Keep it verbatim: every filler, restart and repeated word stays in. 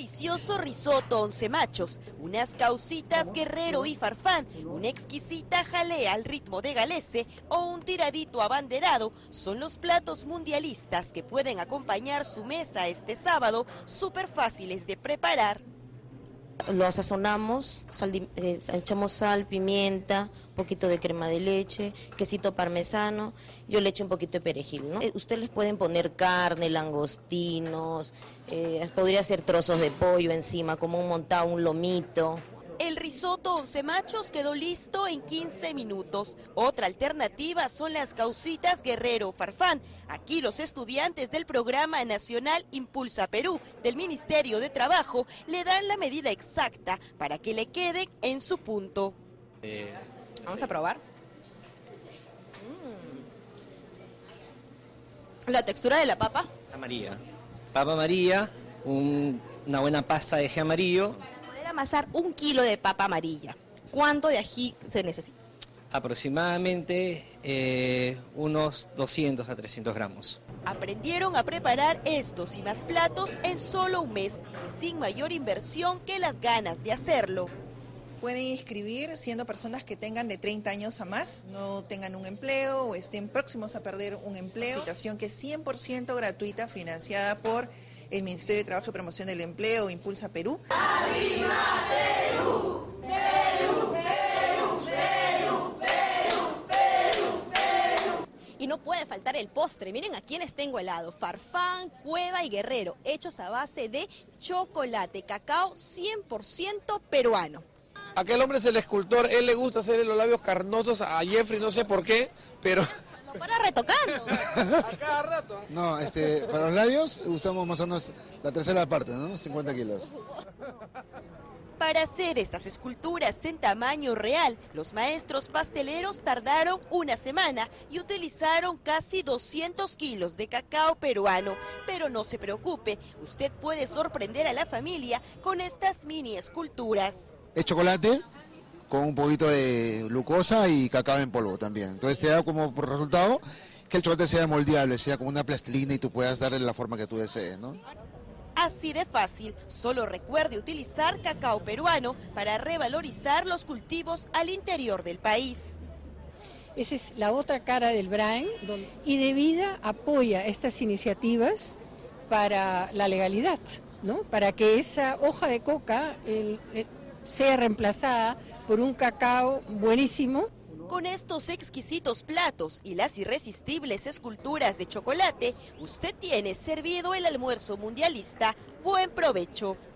delicioso risotto once machos, unas causitas Guerrero y Farfán, una exquisita jalea al ritmo de galese o un tiradito abanderado son los platos mundialistas que pueden acompañar su mesa este sábado, súper fáciles de preparar. Lo sazonamos, sal, eh, echamos sal, pimienta, un poquito de crema de leche, quesito parmesano, yo le echo un poquito de perejil, ¿no? Eh, ustedes les pueden poner carne, langostinos, eh, podría ser trozos de pollo encima, como un montado, un lomito. El risotto once machos quedó listo en quince minutos. Otra alternativa son las causitas Guerrero Farfán. Aquí los estudiantes del programa nacional Impulsa Perú del Ministerio de Trabajo le dan la medida exacta para que le queden en su punto. Eh, Vamos a probar. Mm. La textura de la papa. María. Papa María, un, una buena pasta de ají amarillo. Amasar un kilo de papa amarilla. ¿Cuánto de ají se necesita? Aproximadamente eh, unos doscientos a trescientos gramos. Aprendieron a preparar estos y más platos en solo un mes, sin mayor inversión que las ganas de hacerlo. Pueden inscribir siendo personas que tengan de treinta años a más, no tengan un empleo o estén próximos a perder un empleo. Situación que es cien por ciento gratuita, financiada por el Ministerio de Trabajo y Promoción del Empleo, Impulsa Perú. ¡Arriba Perú! ¡Perú, Perú, Perú, Perú, Perú, Perú! Y no puede faltar el postre. Miren a quiénes tengo al lado. Farfán, Cueva y Guerrero, hechos a base de chocolate, cacao cien por ciento peruano. Aquel hombre es el escultor, él le gusta hacer los labios carnosos a Jeffrey, no sé por qué, pero... Para retocarlo. A cada rato. No, este, para los labios usamos más o menos la tercera parte, ¿no? cincuenta kilos. Para hacer estas esculturas en tamaño real, los maestros pasteleros tardaron una semana y utilizaron casi doscientos kilos de cacao peruano. Pero no se preocupe, usted puede sorprender a la familia con estas mini esculturas. Es chocolate con un poquito de glucosa y cacao en polvo también. Entonces te da como por resultado que el chocolate sea moldeable, sea como una plastilina y tú puedas darle la forma que tú desees, ¿no? Así de fácil, solo recuerde utilizar cacao peruano para revalorizar los cultivos al interior del país. Esa es la otra cara del Brain, y De Vida apoya estas iniciativas para la legalidad, ¿no? Para que esa hoja de coca el, el, sea reemplazada por un cacao buenísimo. Con estos exquisitos platos y las irresistibles esculturas de chocolate, usted tiene servido el almuerzo mundialista. Buen provecho.